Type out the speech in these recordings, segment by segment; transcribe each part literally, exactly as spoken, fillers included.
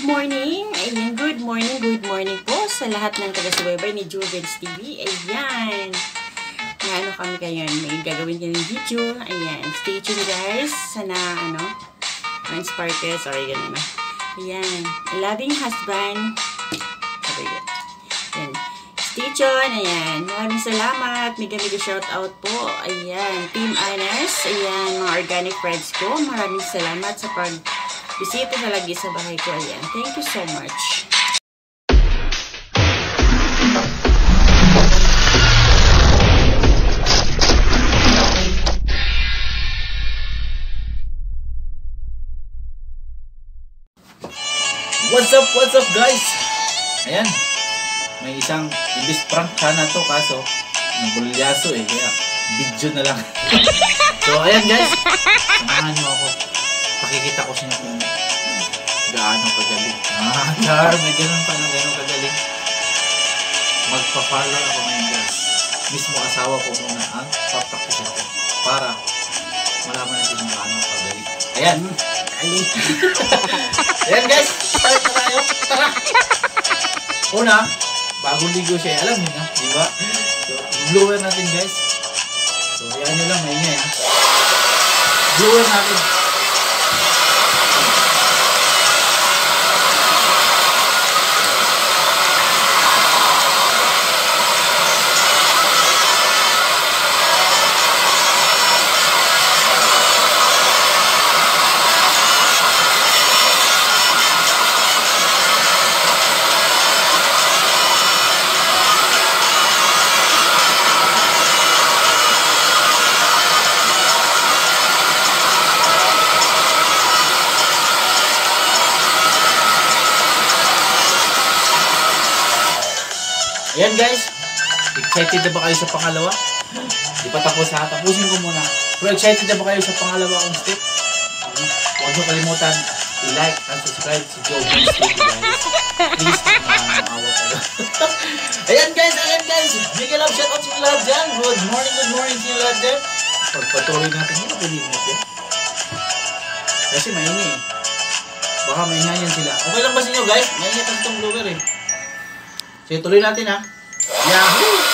morning! Ayan, good morning, good morning po sa lahat ng taga-subaybay ni Juvens T V. Ayan. Na ano kami ngayon, may gagawin ka ng video. Ayan, stay tuned guys. Sana, ano, ma-inspire kayo. Sorry, ganun na. Ayan, a loving husband. Sorry, ganun. Ayan, stay tuned. Ayan, maraming salamat. Mega mega shout out po. Ayan, Team Ines. Ayan, mga organic friends ko. Maraming salamat sa pag bisita na lagi sa bahay ko. Ayan. Thank you so much. What's up? What's up guys? Ayan. May isang ibis prank sana to kaso nabulyaso eh. Kaya video na lang. So ayan guys. Samahan nyo ako. Pakikita ko sa inyo kung gaano kagaling. Ah, char, may ganun pa ng gaano kagaling. Magpa-follow ako ngayon guys. Mismo asawa ko muna ang papractice ko para malaman natin kung gaano kagaling. Ayan. Galing. Ayan guys, start na tayo. Tara! Una, bagong ligo siya. Alam niyo na, di ba? So, blower natin guys. So, ayan nyo lang, maingay ha. Blower natin. Ayan guys, excited na ba kayo sa pangalawa? Di pa tapos ha, tapusin ko muna. Pero excited na ba kayo sa pangalawa kong step? Huwag nyo kalimutan i-like and subscribe si Juvens T V guys. Please, maawa kayo. Ayan guys, ayan guys, mega love shoutout sa lahat dyan. Good morning, good morning sa lahat dyan. Pagpatuloy natin, hindi na pilimit yan. Kasi maingay eh. Baka maingayan sila. Okay lang ba sa inyo guys? Maingat ang itong blower eh. Sige, tuloy natin ha. Yahoo!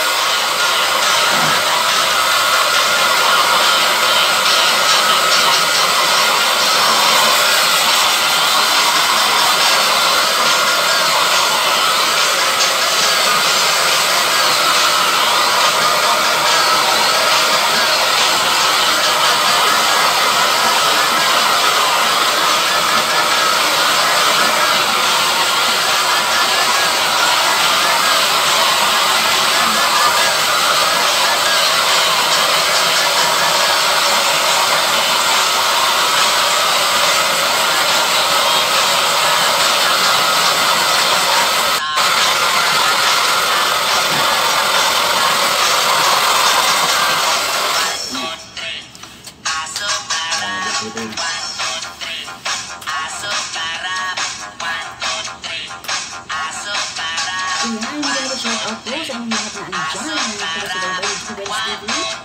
Ayan, mega shout out po sa mga lahat na andyan. Taga-subaybay ni Juvens T V.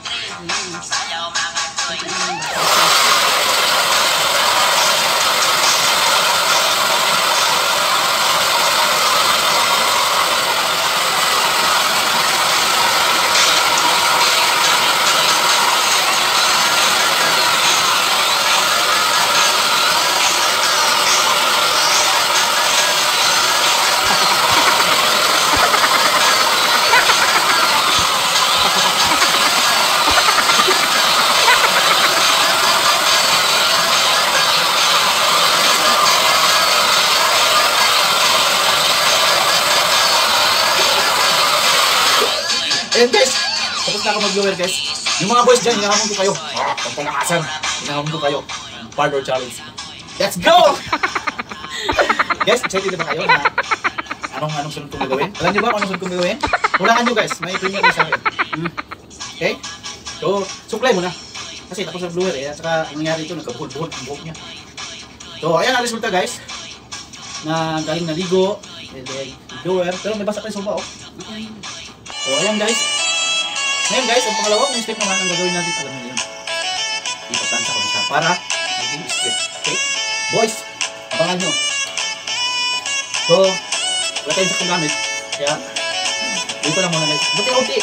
Ayan guys, tapos na ako mag-blower guys. Yung mga boys dyan, hinahamon ko kayo. Ah, pampalakasan. Hinahamon ko kayo. Parlor challenge. Let's go! Guys, excited na ba kayo na anong, anong sunod kong gagawin? Alam niyo ba kung anong sunod kong gagawin? Hulaan nyo guys, may premium kayo sa akin. Hmm. Okay? So, supply mo na. Kasi tapos na blower eh. At saka, ang nangyari ito, nagkabuhol-buhol ang buhok niya. So, ayan ang resulta guys. Na galing na ligo. And then, blower. Pero may basa pa yung soba oh. So, ayan guys. Ngayon guys, ang pangalawang step naman ang gagawin natin. Alam niyo yun. Ipatansya ko na siya para maging straight. Okay? Boys, abangan nyo. So, wala tayong sakong gamit. Kaya, dito lang muna guys. Buti-unti.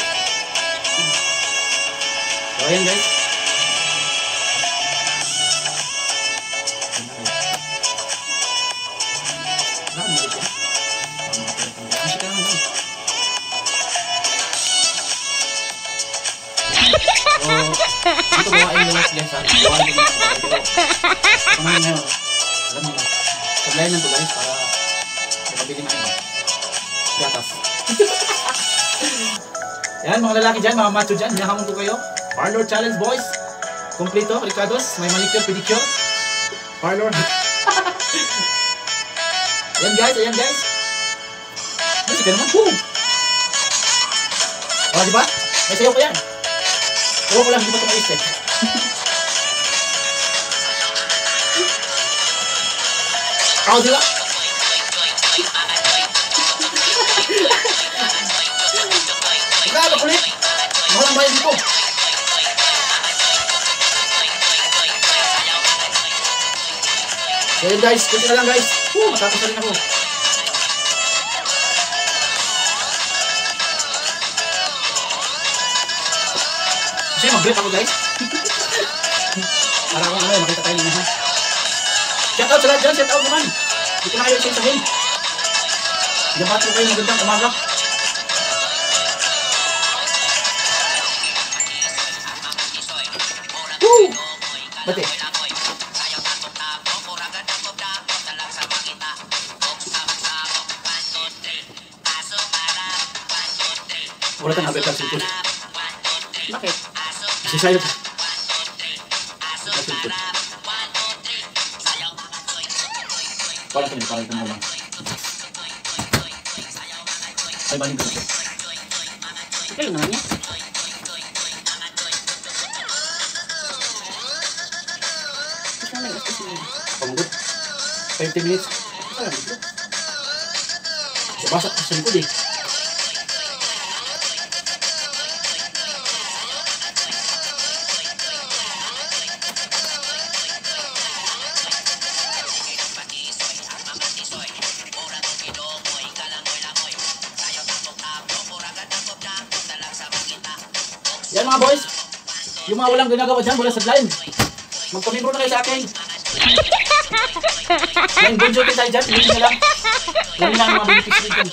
So, ayan guys. So, dito gawain nyo lang guys ha. Gawain nyo lang. Pero, kumain nyo. Alam nyo na. Sablayan nyo to guys para makabili na nyo. Gatas. Yan, mga lalaki dyan, mga macho dyan. Hinahamon ko kayo. Parlor Challenge boys. Kompleto, Ricardos. May manicure, pedicure. Parlor. Ayan guys, ayan guys. Kasi ka naman. Boom! O, diba? May sayo ko yan. Ewan ko lang, hindi ba ito maisip? Ako diba? Grabe kulit! Walang bayan dito! So yun guys, kunti na lang guys. Woo, matapos na rin ako. Kasi mag-break ako guys. Para akong ano, makita tayo naman ha. Shout out sa lahat dyan, shout out naman. Dito na kayo isa-isahin. Dapat ko kayo magandang umaga. Woo! Bati. Wala kang abet ang silpon. Bakit? Kasi sayo pa. Ang silpon. Parang ito, parang ito naman. Ay, baling ko na. Okay naman niya. Ito na gusto siya. Pagod. fifty minutes. Ito lang dito. Basak sa likod eh. Yan mga boys, yung mga walang ginagawa dyan, wala sa blind. Magpamembro na kayo sa akin. Yan, good joke tayo dyan, hindi na lang. Lami na ang mga benefits dito.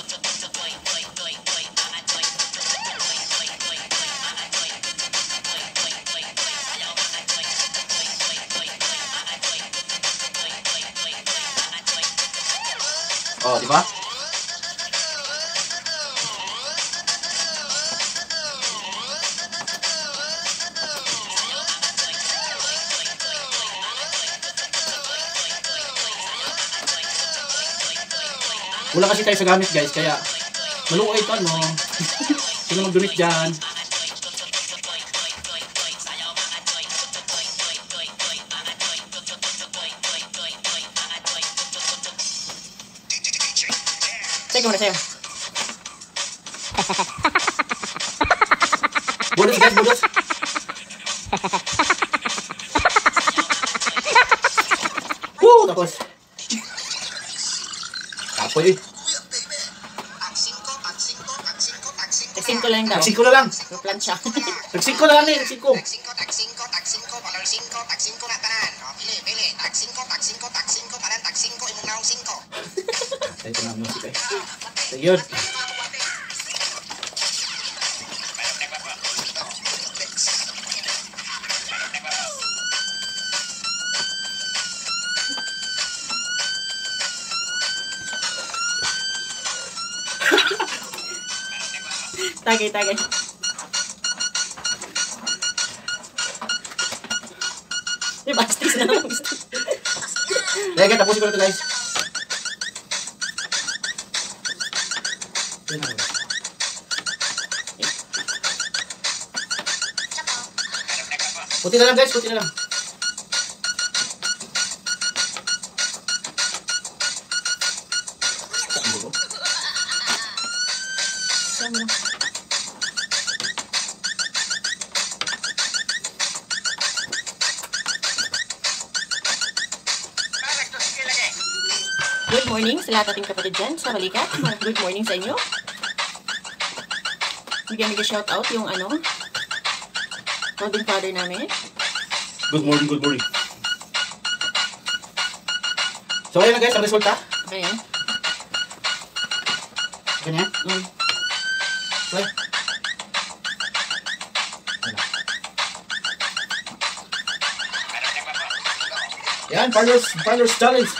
Oh, di ba? Wala kasi tayo sa gamit guys, kaya maluwa ito ano. Sino mag-donate dyan? Sige muna sa'yo. Bonus guys, bonus. Woo! Tapos. Tapoy eh. Tag-cinco lang daw. Tagsingko na lang. Plansya. Tagsingko na lang eh, tagsingko. Tagsingko, tagsingko, tagsingko, valor singko, tagsingko na tanan. O, pili, pili. Tagsingko, tagsingko, tagsingko, tanan, tagsingko, imong naong singko. Ito na ang music eh. So yun. Tagay, tagay. Di ba? Stis na lang. Dahil kaya tapusin ko na ito guys. Puti na lang guys, puti na lang. good morning sa lahat ating kapatid dyan sa balikat. Good morning sa inyo. Bigyan nag shout out yung ano, Golden Father namin. Good morning, good morning. So ayan na guys, ang resulta. Ayan. Ganyan. Mm. Play. Yan, Parlors, Parlors Challenge.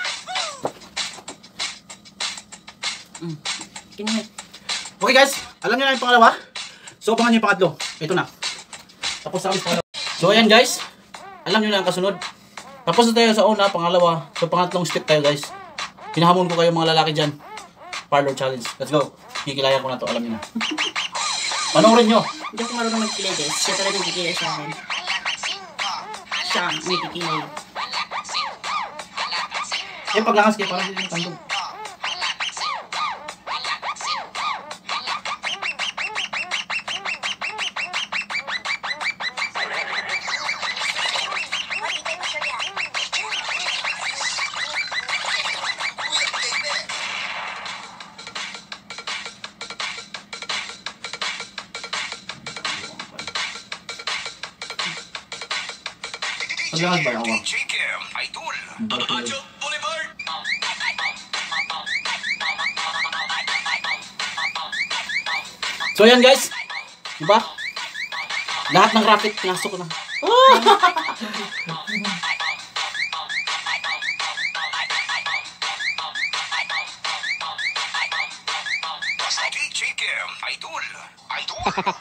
Mm. Ganyan. Okay guys, alam niyo na yung pangalawa. So abangan niyo yung pangatlo. Ito na. Tapos na kami sa pangalawa. So ayan guys, alam niyo na ang kasunod. Tapos na tayo sa una, pangalawa. So pangatlong step tayo guys. Hinahamon ko kayo mga lalaki dyan. Parlor Challenge. Let's go. Kikilayan ko na to, alam niyo na. Panoorin nyo. Hindi ako marunong magkilay guys. Siya talaga magkikilay sa akin. Siya may kikilay. Eh, paglangas kayo, parang hindi yung tandog. Paglangas ba ako? So yan guys, diba? Lahat ng racket pinasok ko na. Basta D J Kim, idol. Idol.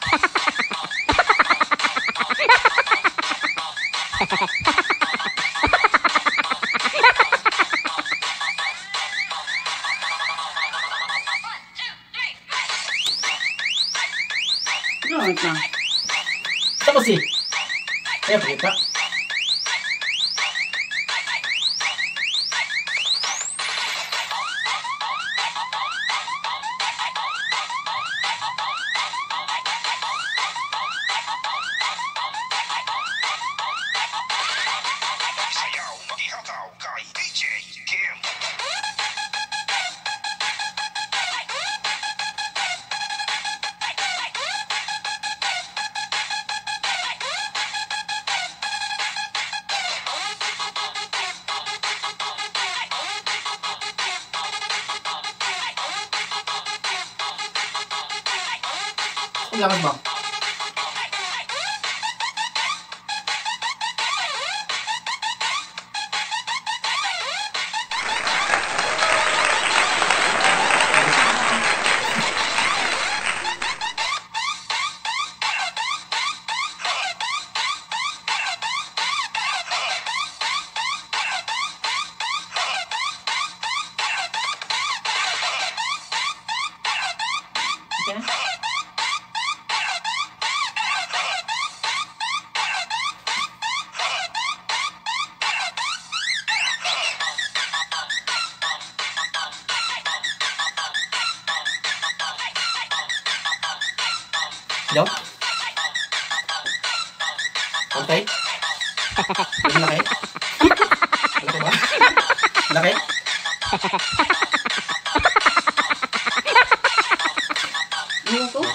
Ganyan na. Tapos eh. Kaya pakita. Sayaw, ihataw kay D J Kim. Paglangas ba? Okay na? Yo? Okay? Ang laki? Laki ba? Laki? Ano ko?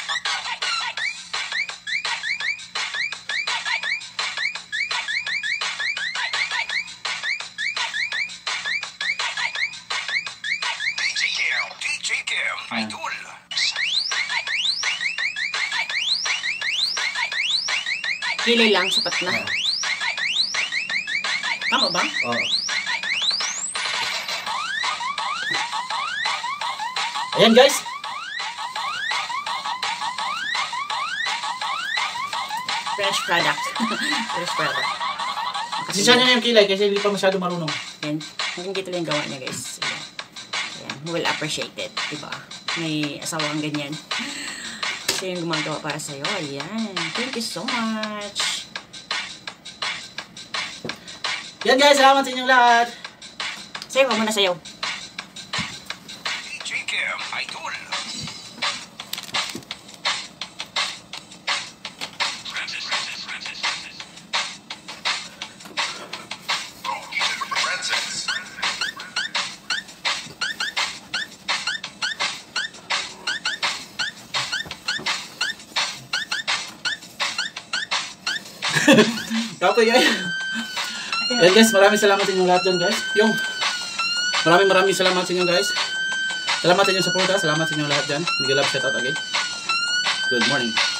D J Kim, D J Kim, idol. Kilay lang, sapat na. Tama ba? Oo. Ayan guys. Fresh product. Fresh product. Kasi siya niya yung kilay kasi hindi pa masyado marunong. Yan. Hanggang dito lang yung gawa niya guys. Ayan. Ayan. Well appreciated. Diba? May asawang ganyan. Siya yung gumagawa para sa'yo. Ayan. Thank you so much. Yan guys, salamat sa inyong lahat. Sayo, wag mo na sayo. D J Kim, idol. Francis. Kapoy guys. Yan guys, maraming salamat sa inyo lahat dyan guys. Yung maraming maraming salamat sa inyo guys. Salamat sa inyong suporta, salamat sa inyo lahat dyan. Miguel Love, shout out again. Good morning.